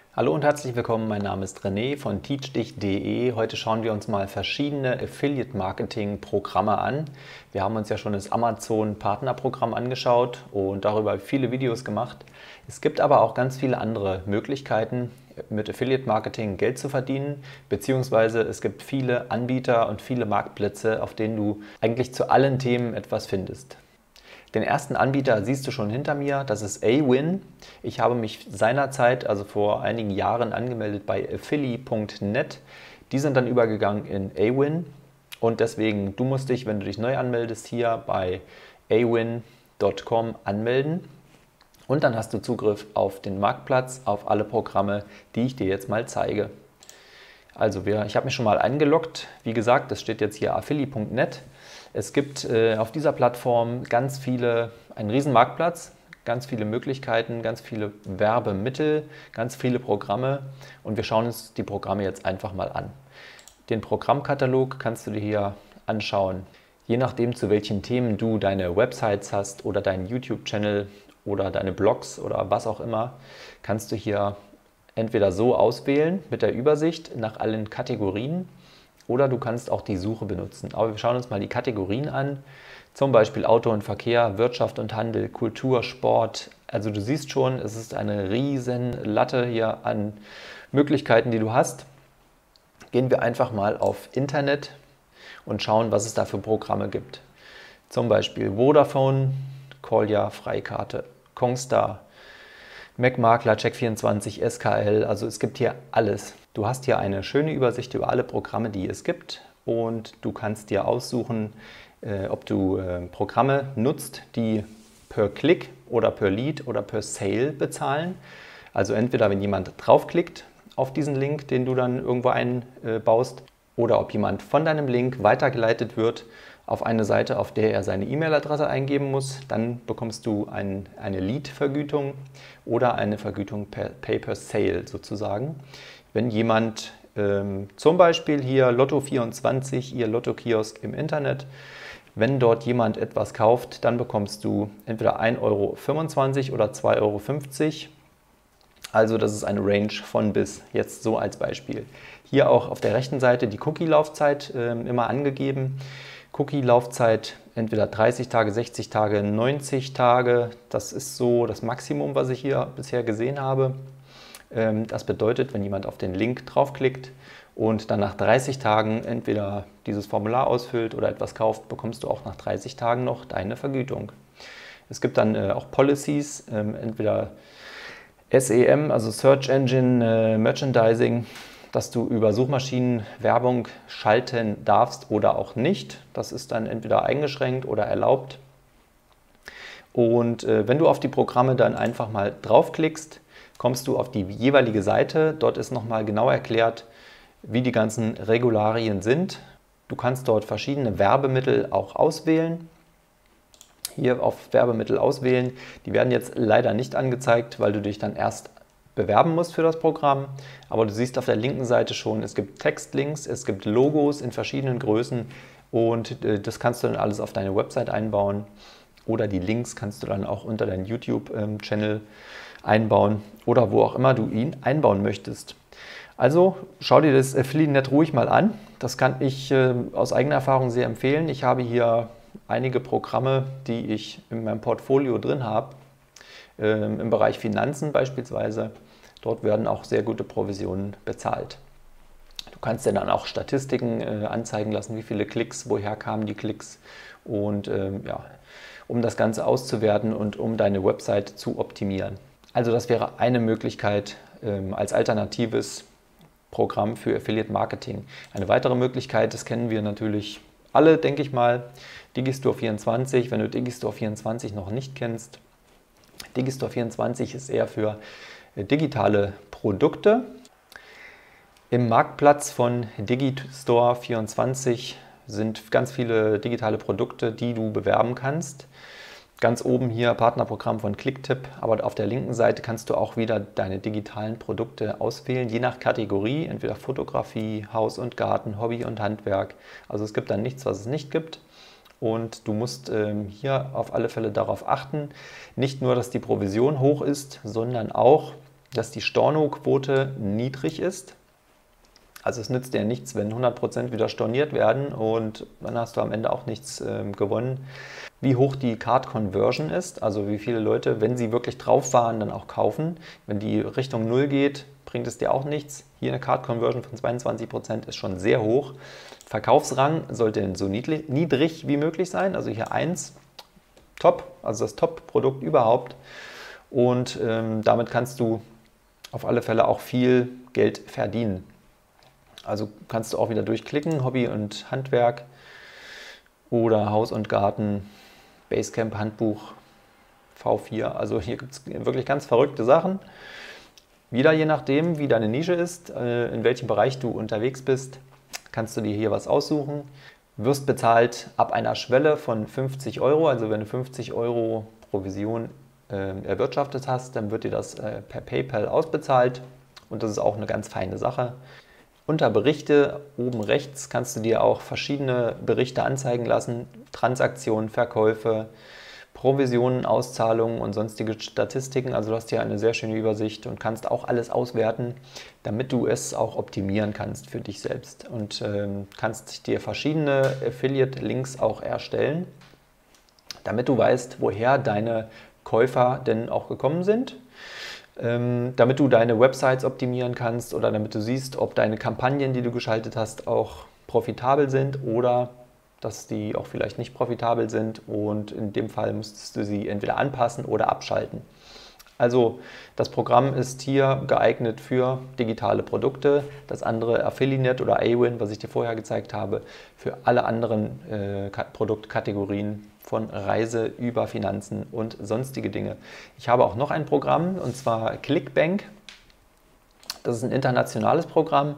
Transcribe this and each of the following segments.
Hallo und herzlich willkommen, mein Name ist René von teachdich.de. Heute schauen wir uns mal verschiedene Affiliate-Marketing-Programme an. Wir haben uns ja schon das Amazon-Partnerprogramm angeschaut und darüber viele Videos gemacht. Es gibt aber auch ganz viele andere Möglichkeiten, mit Affiliate-Marketing Geld zu verdienen, beziehungsweise es gibt viele Anbieter und viele Marktplätze, auf denen du eigentlich zu allen Themen etwas findest. Den ersten Anbieter siehst du schon hinter mir, das ist Awin. Ich habe mich seinerzeit, also vor einigen Jahren, angemeldet bei affili.net. Die sind dann übergegangen in Awin und deswegen, du musst dich, wenn du dich neu anmeldest, hier bei awin.com anmelden und dann hast du Zugriff auf den Marktplatz, auf alle Programme, die ich dir jetzt mal zeige. Also ich habe mich schon mal eingeloggt, wie gesagt, das steht jetzt hier affili.net. Es gibt auf dieser Plattform einen riesen Marktplatz, ganz viele Möglichkeiten, ganz viele Werbemittel, ganz viele Programme und wir schauen uns die Programme jetzt einfach mal an. Den Programmkatalog kannst du dir hier anschauen. Je nachdem, zu welchen Themen du deine Websites hast oder deinen YouTube-Channel oder deine Blogs oder was auch immer, kannst du hier entweder so auswählen mit der Übersicht nach allen Kategorien oder du kannst auch die Suche benutzen. Aber wir schauen uns mal die Kategorien an, zum Beispiel Auto und Verkehr, Wirtschaft und Handel, Kultur, Sport. Also du siehst schon, es ist eine riesen Latte hier an Möglichkeiten, die du hast. Gehen wir einfach mal auf Internet und schauen, was es da für Programme gibt. Zum Beispiel Vodafone, Kolja, Freikarte, Kongstar, Macmakler, Check24, SKL, also es gibt hier alles. Du hast hier eine schöne Übersicht über alle Programme, die es gibt und du kannst dir aussuchen, ob du Programme nutzt, die per Klick oder per Lead oder per Sale bezahlen. Also entweder wenn jemand draufklickt auf diesen Link, den du dann irgendwo einbaust, oder ob jemand von deinem Link weitergeleitet wird auf eine Seite, auf der er seine E-Mail-Adresse eingeben muss, dann bekommst du eine Lead-Vergütung oder eine Vergütung per Pay-per-Sale sozusagen. Wenn jemand zum Beispiel hier Lotto24, ihr Lotto-Kiosk im Internet, wenn dort jemand etwas kauft, dann bekommst du entweder 1,25 € oder 2,50 €. Also das ist eine Range von bis, jetzt so als Beispiel. Hier auch auf der rechten Seite die Cookie-Laufzeit immer angegeben. Cookie-Laufzeit entweder 30 Tage, 60 Tage, 90 Tage. Das ist so das Maximum, was ich hier bisher gesehen habe. Das bedeutet, wenn jemand auf den Link draufklickt und dann nach 30 Tagen entweder dieses Formular ausfüllt oder etwas kauft, bekommst du auch nach 30 Tagen noch deine Vergütung. Es gibt dann auch Policies, entweder SEM, also Search Engine Merchandising, dass du über Suchmaschinen Werbung schalten darfst oder auch nicht. Das ist dann entweder eingeschränkt oder erlaubt. Und wenn du auf die Programme dann einfach mal draufklickst, kommst du auf die jeweilige Seite. Dort ist nochmal genau erklärt, wie die ganzen Regularien sind. Du kannst dort verschiedene Werbemittel auch auswählen. Hier auf Werbemittel auswählen. Die werden jetzt leider nicht angezeigt, weil du dich dann erst bewerben musst für das Programm. Aber du siehst auf der linken Seite schon, es gibt Textlinks, es gibt Logos in verschiedenen Größen und das kannst du dann alles auf deine Website einbauen. Oder die Links kannst du dann auch unter deinen YouTube-Channel einbauen oder wo auch immer du ihn einbauen möchtest. Also schau dir das Affiliate ruhig mal an. Das kann ich aus eigener Erfahrung sehr empfehlen. Ich habe hier einige Programme, die ich in meinem Portfolio drin habe, im Bereich Finanzen beispielsweise. Dort werden auch sehr gute Provisionen bezahlt. Du kannst dir dann auch Statistiken anzeigen lassen, wie viele Klicks, woher kamen die Klicks und ja, um das Ganze auszuwerten und um deine Website zu optimieren. Also das wäre eine Möglichkeit als alternatives Programm für Affiliate Marketing. Eine weitere Möglichkeit, das kennen wir natürlich alle, denke ich mal, Digistore24. Wenn du Digistore24 noch nicht kennst, Digistore24 ist eher für digitale Produkte. Im Marktplatz von Digistore24 sind ganz viele digitale Produkte, die du bewerben kannst. Ganz oben hier Partnerprogramm von Clicktip, aber auf der linken Seite kannst du auch wieder deine digitalen Produkte auswählen, je nach Kategorie, entweder Fotografie, Haus und Garten, Hobby und Handwerk. Also es gibt dann nichts, was es nicht gibt. Und du musst hier auf alle Fälle darauf achten, nicht nur, dass die Provision hoch ist, sondern auch, dass die Stornoquote niedrig ist. Also es nützt dir nichts, wenn 100% wieder storniert werden und dann hast du am Ende auch nichts gewonnen. Wie hoch die Card Conversion ist, also wie viele Leute, wenn sie wirklich drauf waren, dann auch kaufen. Wenn die Richtung 0 geht, bringt es dir auch nichts. Hier eine Card Conversion von 22% ist schon sehr hoch. Verkaufsrang sollte so niedrig wie möglich sein, also hier 1, Top, also das Top-Produkt überhaupt. Und damit kannst du auf alle Fälle auch viel Geld verdienen. Also kannst du auch wieder durchklicken, Hobby und Handwerk oder Haus und Garten, Basecamp Handbuch, V4. Also hier gibt es wirklich ganz verrückte Sachen. Wieder je nachdem, wie deine Nische ist, in welchem Bereich du unterwegs bist, kannst du dir hier was aussuchen. Wirst bezahlt ab einer Schwelle von 50 Euro. Also wenn du 50 Euro Provision erwirtschaftet hast, dann wird dir das per PayPal ausbezahlt. Und das ist auch eine ganz feine Sache. Unter Berichte oben rechts kannst du dir auch verschiedene Berichte anzeigen lassen. Transaktionen, Verkäufe, Provisionen, Auszahlungen und sonstige Statistiken. Also du hast hier eine sehr schöne Übersicht und kannst auch alles auswerten, damit du es auch optimieren kannst für dich selbst. Und kannst dir verschiedene Affiliate-Links auch erstellen, damit du weißt, woher deine Käufer denn auch gekommen sind. Damit du deine Websites optimieren kannst oder damit du siehst, ob deine Kampagnen, die du geschaltet hast, auch profitabel sind oder dass die auch vielleicht nicht profitabel sind und in dem Fall müsstest du sie entweder anpassen oder abschalten. Also das Programm ist hier geeignet für digitale Produkte, das andere Affiliate oder Awin, was ich dir vorher gezeigt habe, für alle anderen Produktkategorien von Reise über Finanzen und sonstige Dinge. Ich habe auch noch ein Programm und zwar ClickBank. Das ist ein internationales Programm,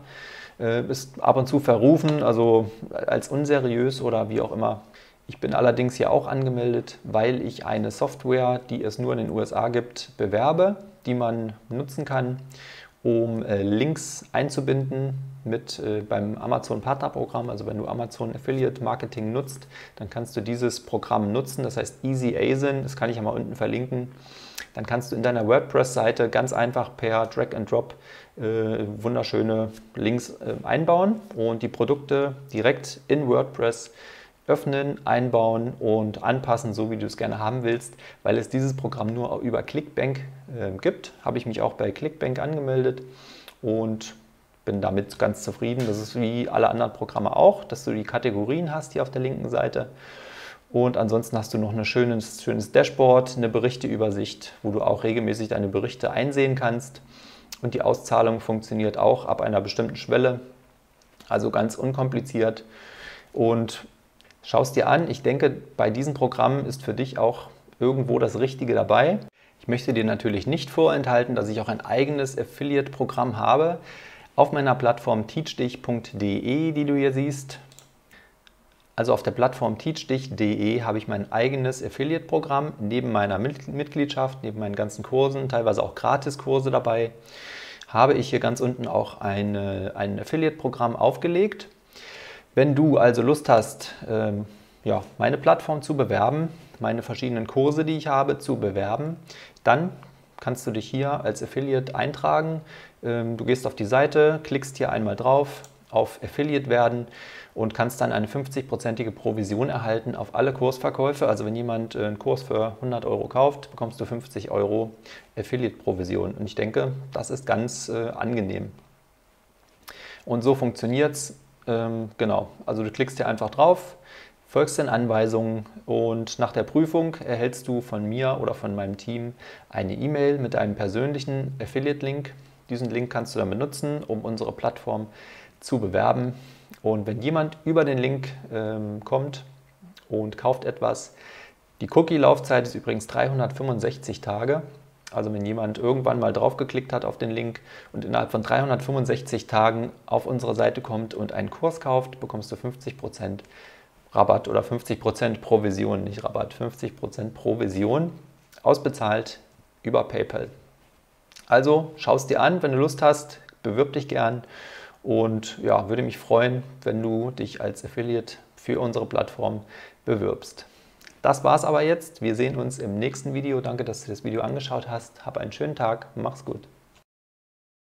ist ab und zu verrufen, also als unseriös oder wie auch immer. Ich bin allerdings hier auch angemeldet, weil ich eine Software, die es nur in den USA gibt, bewerbe, die man nutzen kann, um Links einzubinden beim Amazon Partnerprogramm. Also wenn du Amazon Affiliate Marketing nutzt, dann kannst du dieses Programm nutzen. Das heißt Easy ASIN, das kann ich ja mal unten verlinken. Dann kannst du in deiner WordPress-Seite ganz einfach per Drag and Drop wunderschöne Links einbauen und die Produkte direkt in WordPress öffnen, einbauen und anpassen, so wie du es gerne haben willst. Weil es dieses Programm nur über ClickBank gibt, habe ich mich auch bei ClickBank angemeldet und bin damit ganz zufrieden. Das ist wie alle anderen Programme auch, dass du die Kategorien hast hier auf der linken Seite. Und ansonsten hast du noch ein schönes Dashboard, eine Berichteübersicht, wo du auch regelmäßig deine Berichte einsehen kannst. Und die Auszahlung funktioniert auch ab einer bestimmten Schwelle, also ganz unkompliziert. Und schau es dir an. Ich denke, bei diesem Programm ist für dich auch irgendwo das Richtige dabei. Ich möchte dir natürlich nicht vorenthalten, dass ich auch ein eigenes Affiliate-Programm habe auf meiner Plattform teachdich.de, die du hier siehst. Also auf der Plattform teachdich.de habe ich mein eigenes Affiliate-Programm neben meiner Mitgliedschaft, neben meinen ganzen Kursen, teilweise auch Gratiskurse dabei, habe ich hier ganz unten auch ein Affiliate-Programm aufgelegt. Wenn du also Lust hast, meine Plattform zu bewerben, meine verschiedenen Kurse, die ich habe, zu bewerben, dann kannst du dich hier als Affiliate eintragen. Du gehst auf die Seite, klickst hier einmal drauf, auf Affiliate werden und kannst dann eine 50%ige Provision erhalten auf alle Kursverkäufe. Also wenn jemand einen Kurs für 100 Euro kauft, bekommst du 50 Euro Affiliate-Provision. Und ich denke, das ist ganz angenehm. Und so funktioniert es. Genau, also du klickst hier einfach drauf, folgst den Anweisungen und nach der Prüfung erhältst du von mir oder von meinem Team eine E-Mail mit einem persönlichen Affiliate-Link. Diesen Link kannst du dann benutzen, um unsere Plattform zu bewerben. Und wenn jemand über den Link kommt und kauft etwas, die Cookie-Laufzeit ist übrigens 365 Tage. Also wenn jemand irgendwann mal draufgeklickt hat auf den Link und innerhalb von 365 Tagen auf unsere Seite kommt und einen Kurs kauft, bekommst du 50% Rabatt oder 50% Provision, nicht Rabatt, 50% Provision ausbezahlt über PayPal. Also schau es dir an, wenn du Lust hast, bewirb dich gern und ja, würde mich freuen, wenn du dich als Affiliate für unsere Plattform bewirbst. Das war's aber jetzt. Wir sehen uns im nächsten Video. Danke, dass du das Video angeschaut hast. Hab einen schönen Tag. Mach's gut.